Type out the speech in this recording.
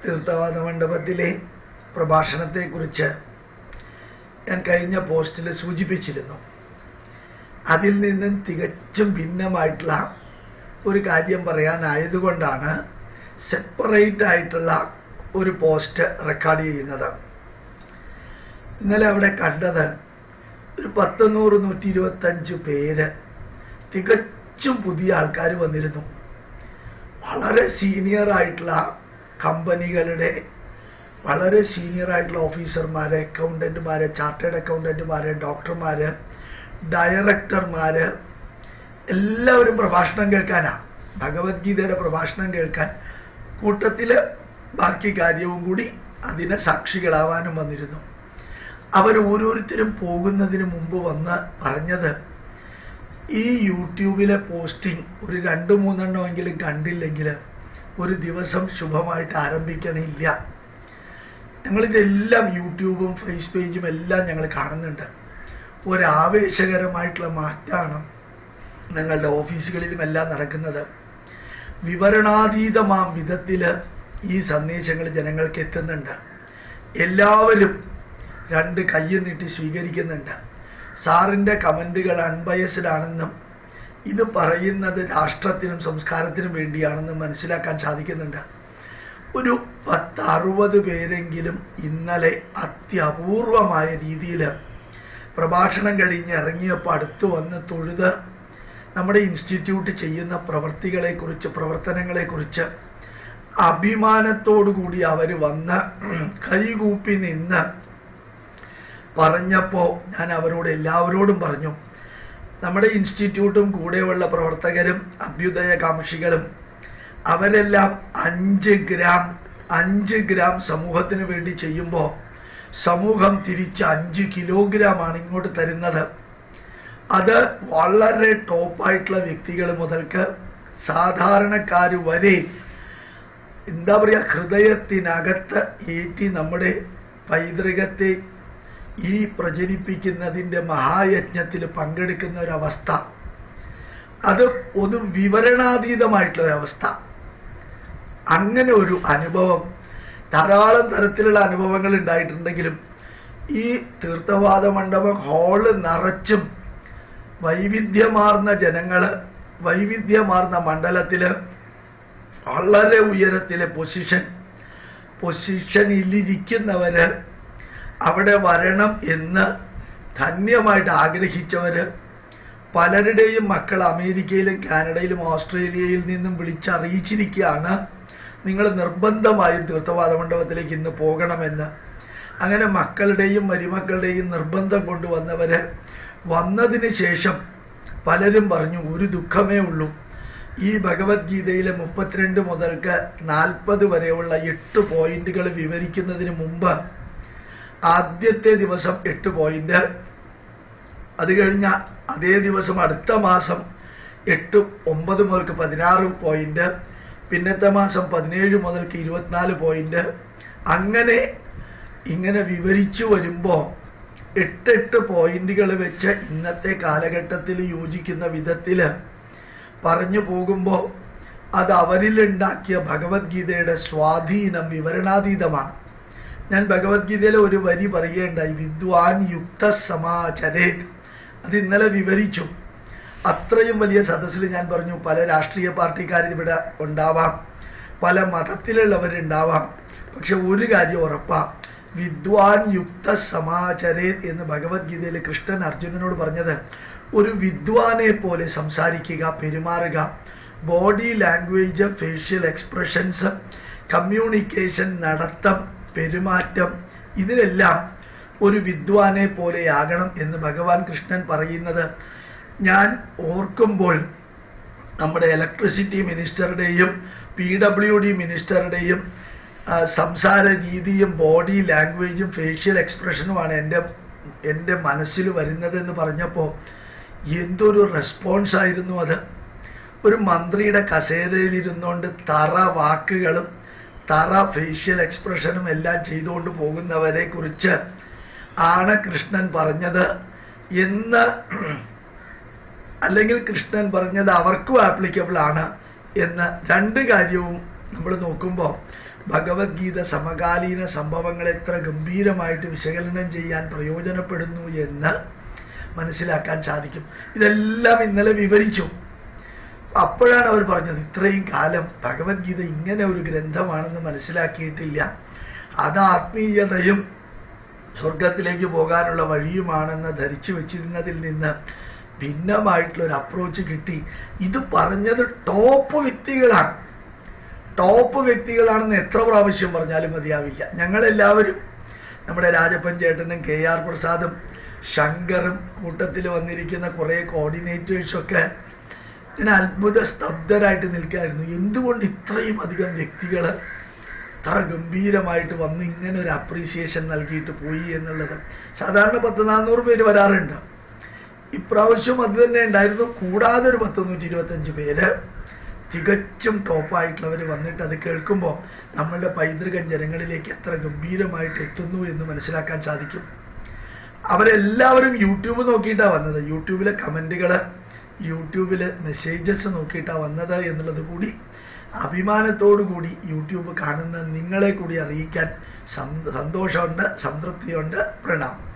തീർത്ഥവാദ മണ്ഡപത്തിലെ പ്രഭാഷണത്തെക്കുറിച്ച് ഞാൻ കഴിഞ്ഞ പോസ്റ്റിൽ സൂചിപ്പിച്ചിരുന്നു. അതിൽ നിന്നും തികച്ചും ഭിന്നമായിട്ടുള്ള ഒരു കാര്യം പറയാനായതുകൊണ്ടാണ് സെപ്പറേറ്റ് ആയിട്ടുള്ള ഒരു പോസ്റ്റ് റെക്കോർഡ് ചെയ്യുന്നത്. ഇന്നലെ അവിടെ കണ്ടത് ഒരു 100-125 പേര് തികച്ചും പുതിയ ആൾക്കാർ വന്നിരുന്നു. വളരെ സീനിയർ ആയിട്ടുള്ള കമ്പനികളുടെ വളരെ സീനിയർ ആയിട്ടുള്ള ഓഫീസർമാര്, അക്കൗണ്ടന്റുമാര്, ചാർട്ടേഡ് അക്കൗണ്ടന്റുമാര്, ഡോക്ടർമാര്, ഡയറക്ടർമാര് എല്ലാവരും പ്രഭാഷണം കേൾക്കാനാ, ഭഗവത്ഗീതയുടെ പ്രഭാഷണം കേൾക്കാൻ. കൂട്ടത്തില് ബാക്കി കാര്യവും കൂടി അതിന് സാക്ഷികളാവാനും വന്നിരുന്നു. അവർ ഓരോരുത്തരും പോകുന്നതിന് മുമ്പ് വന്ന് പറഞ്ഞത്, ഈ യൂട്യൂബിലെ പോസ്റ്റിംഗ് ഒരു 2-3 എണ്ണമെങ്കിലും കണ്ടില്ലെങ്കിൽ ഒരു ദിവസം ശുഭമായിട്ട് ആരംഭിക്കണില്ല. ഞങ്ങളിതെല്ലാം യൂട്യൂബും ഫേസ് പേജും എല്ലാം ഞങ്ങൾ കാണുന്നുണ്ട്. ഒരാവേശകരമായിട്ടുള്ള മാറ്റമാണ് ഞങ്ങളുടെ ഓഫീസുകളിലും എല്ലാം നടക്കുന്നത്. വിവരണാതീതമാം വിധത്തിൽ ഈ സന്ദേശങ്ങൾ ജനങ്ങൾക്ക് എത്തുന്നുണ്ട്. എല്ലാവരും 2 കൈ നീട്ടി സ്വീകരിക്കുന്നുണ്ട്. സാറിൻ്റെ കമൻറ്റുകൾ അൺബയസ്ഡ് ആണെന്നും ഇത് പറയുന്നത് രാഷ്ട്രത്തിനും സംസ്കാരത്തിനും വേണ്ടിയാണെന്നും മനസ്സിലാക്കാൻ സാധിക്കുന്നുണ്ട്. ഒരു 10-60 പേരെങ്കിലും ഇന്നലെ അത്യപൂർവമായ രീതിയിൽ പ്രഭാഷണം കഴിഞ്ഞ് ഇറങ്ങിയപ്പോൾ അടുത്ത് വന്ന് തൊഴുത് നമ്മുടെ ഇൻസ്റ്റിറ്റ്യൂട്ട് ചെയ്യുന്ന പ്രവർത്തനങ്ങളെക്കുറിച്ച് അഭിമാനത്തോടുകൂടി അവർ വന്ന് കൈകൂപ്പി നിന്ന് പറഞ്ഞപ്പോൾ ഞാൻ അവരോട് എല്ലാവരോടും പറഞ്ഞു, നമ്മുടെ ഇൻസ്റ്റിറ്റ്യൂട്ടും കൂടെയുള്ള പ്രവർത്തകരും അഭ്യുദയകാംക്ഷികളും അവരെല്ലാം 5 ഗ്രാം സമൂഹത്തിന് വേണ്ടി ചെയ്യുമ്പോൾ സമൂഹം തിരിച്ച് 5 കിലോഗ്രാമാണ് ഇങ്ങോട്ട് തരുന്നത്. അത് വളരെ ടോപ്പായിട്ടുള്ള വ്യക്തികൾ മുതൽക്ക് സാധാരണക്കാർ വരെ എന്താ പറയുക, ഹൃദയത്തിനകത്ത് ഏറ്റി നമ്മുടെ പൈതൃകത്തെ ഈ പ്രചരിപ്പിക്കുന്നതിൻ്റെ മഹായജ്ഞത്തിൽ പങ്കെടുക്കുന്ന ഒരവസ്ഥ, അത് ഒരു വിവരണാതീതമായിട്ടുള്ളൊരവസ്ഥ. അങ്ങനെ ഒരു അനുഭവം, ധാരാളം തരത്തിലുള്ള അനുഭവങ്ങൾ ഉണ്ടായിട്ടുണ്ടെങ്കിലും ഈ തീർത്ഥവാദ മണ്ഡപം ഹാള് നിറച്ചും വൈവിധ്യമാർന്ന ജനങ്ങൾ, വൈവിധ്യമാർന്ന മണ്ഡലത്തിൽ വളരെ ഉയരത്തിലെ പൊസിഷനിലിരിക്കുന്നവര്, അവിടെ വരണം എന്ന് ധന്യമായിട്ട് ആഗ്രഹിച്ചവര്, പലരുടെയും മക്കൾ അമേരിക്കയിലും കാനഡയിലും ഓസ്ട്രേലിയയിൽ നിന്നും വിളിച്ചറിയിച്ചിരിക്കുകയാണ്, നിങ്ങൾ നിർബന്ധമായും തീർത്ഥവാദ മണ്ഡപത്തിലേക്ക് ഇന്ന് പോകണമെന്ന്. അങ്ങനെ മക്കളുടെയും മരുമക്കളുടെയും നിർബന്ധം കൊണ്ടുവന്നവര് വന്നതിന് ശേഷം പലരും പറഞ്ഞു, ഒരു ദുഃഖമേ ഉള്ളൂ, ഈ ഭഗവത്ഗീതയിലെ 32 മുതൽക്ക് 40 വരെയുള്ള 8 പോയിന്റുകൾ വിവരിക്കുന്നതിന് മുമ്പ് ആദ്യത്തെ ദിവസം 8 പോയിന്റ്, അത് കഴിഞ്ഞ അതേ ദിവസം അടുത്ത മാസം 9 മുതൽക്ക് 16 പോയിന്റ്, പിന്നത്തെ മാസം 17 മുതൽക്ക് 24 പോയിന്റ്, അങ്ങനെ ഇങ്ങനെ വിവരിച്ചു വരുമ്പോൾ 8 പോയിന്റുകൾ വെച്ച് ഇന്നത്തെ കാലഘട്ടത്തിൽ യോജിക്കുന്ന വിധത്തിൽ പറഞ്ഞു പോകുമ്പോൾ അത് അവരിലുണ്ടാക്കിയ ഭഗവത്ഗീതയുടെ സ്വാധീനം വിവരണാതീതമാണ്. ഞാൻ ഭഗവത്ഗീതയിലെ ഒരു വരി പറയുകയുണ്ടായി, വിദ്വാൻ യുക്ത സമാചരേത്. അത് ഇന്നലെ വിവരിച്ചു. അത്രയും വലിയ സദസ്സിൽ ഞാൻ പറഞ്ഞു, പല രാഷ്ട്രീയ പാർട്ടിക്കാർ ഇവിടെ ഉണ്ടാവാം, പല മതത്തിലുള്ളവരുണ്ടാവാം, പക്ഷെ ഒരു കാര്യം ഉറപ്പാ, വിദ്വാൻ യുക്ത സമാചരേത് എന്ന് ഭഗവത്ഗീതയിൽ കൃഷ്ണൻ അർജുനനോട് പറഞ്ഞത്, ഒരു വിദ്വാനെ പോലെ സംസാരിക്കുക, പെരുമാറുക. Body language, facial expressions, communication, നടത്തം, പെരുമാറ്റം, ഇതിലെല്ലാം ഒരു വിദ്വാനെ പോലെയാകണം എന്ന് ഭഗവാൻ കൃഷ്ണൻ പറയുന്നത് ഞാൻ ഓർക്കുമ്പോൾ നമ്മുടെ ഇലക്ട്രിസിറ്റി മിനിസ്റ്ററുടെയും PWD മിനിസ്റ്ററുടെയും സംസാര രീതിയും ബോഡി ലാംഗ്വേജും ഫേഷ്യൽ എക്സ്പ്രഷനുമാണ് എൻ്റെ മനസ്സിൽ വരുന്നതെന്ന് പറഞ്ഞപ്പോൾ എന്തൊരു റെസ്പോൺസ് ആയിരുന്നു അത്. ഒരു മന്ത്രിയുടെ കസേരയിലിരുന്നുകൊണ്ട് തറ വാക്കുകളും തറ ഫേഷ്യൽ എക്സ്പ്രഷനും എല്ലാം ചെയ്തുകൊണ്ട് പോകുന്നവരെ കുറിച്ച് ആണ് കൃഷ്ണൻ പറഞ്ഞത് എന്ന്, അല്ലെങ്കിൽ കൃഷ്ണൻ പറഞ്ഞത് അവർക്കും ആപ്ലിക്കബിൾ ആണ് എന്ന് 2 കാര്യവും നമ്മൾ നോക്കുമ്പോൾ ഭഗവത്ഗീത സമകാലീന സംഭവങ്ങൾ എത്ര ഗംഭീരമായിട്ട് വിശകലനം ചെയ്യാൻ പ്രയോജനപ്പെടുന്നു എന്ന് മനസ്സിലാക്കാൻ സാധിക്കും. ഇതെല്ലാം ഇന്നലെ വിവരിച്ചു. അപ്പോഴാണ് അവർ പറഞ്ഞത് ഇത്രയും കാലം ഭഗവത്ഗീത ഇങ്ങനെ ഒരു ഗ്രന്ഥമാണെന്ന് മനസ്സിലാക്കിയിട്ടില്ല, അത് ആത്മീയതയും സ്വർഗത്തിലേക്ക് പോകാനുള്ള വഴിയുമാണെന്ന് ധരിച്ചു വെച്ചിരുന്നതിൽ നിന്ന് ഭിന്നമായിട്ടുള്ളൊരു അപ്രോച്ച് കിട്ടി. ഇത് പറഞ്ഞത് ടോപ്പ് വ്യക്തികളാണെന്ന് എത്ര പ്രാവശ്യം പറഞ്ഞാലും മതിയാവില്ല. ഞങ്ങളെല്ലാവരും, നമ്മുടെ രാജപ്പൻ ചേട്ടനും KR പ്രസാദും ശങ്കറും കൂട്ടത്തിൽ വന്നിരിക്കുന്ന കുറേ കോർഡിനേറ്റേഴ്സൊക്കെ ഇങ്ങനെ അത്ഭുത സ്തബ്ധരായിട്ട് നിൽക്കായിരുന്നു. എന്തുകൊണ്ട് ഇത്രയും അധികം വ്യക്തികൾ അത്ര ഗംഭീരമായിട്ട് വന്ന് ഇങ്ങനെ ഒരു അപ്രീസിയേഷൻ നൽകിയിട്ട് പോയി എന്നുള്ളത്. സാധാരണ 100-400 പേര് വരാറുണ്ട്. ഇപ്രാവശ്യം അത് തന്നെ ഉണ്ടായിരുന്നു. കൂടാതെ ഒരു 125 പേര് തികച്ചും ടോപ്പായിട്ടുള്ളവർ വന്നിട്ട് അത് കേൾക്കുമ്പോൾ നമ്മളുടെ പൈതൃകം ജനങ്ങളിലേക്ക് എത്ര ഗംഭീരമായിട്ട് എത്തുന്നു എന്ന് മനസ്സിലാക്കാൻ സാധിക്കും. അവരെല്ലാവരും യൂട്യൂബ് നോക്കിയിട്ടാണ് വന്നത്. യൂട്യൂബിലെ കമൻറ്റുകൾ, യൂട്യൂബിലെ മെസ്സേജസ് നോക്കിയിട്ടാണ് വന്നത് എന്നുള്ളത് കൂടി അഭിമാനത്തോടു കൂടി യൂട്യൂബ് കാണുന്ന നിങ്ങളെ കൂടി അറിയിക്കാൻ സന്തോഷമുണ്ട്, സംതൃപ്തിയുണ്ട്. പ്രണാമം.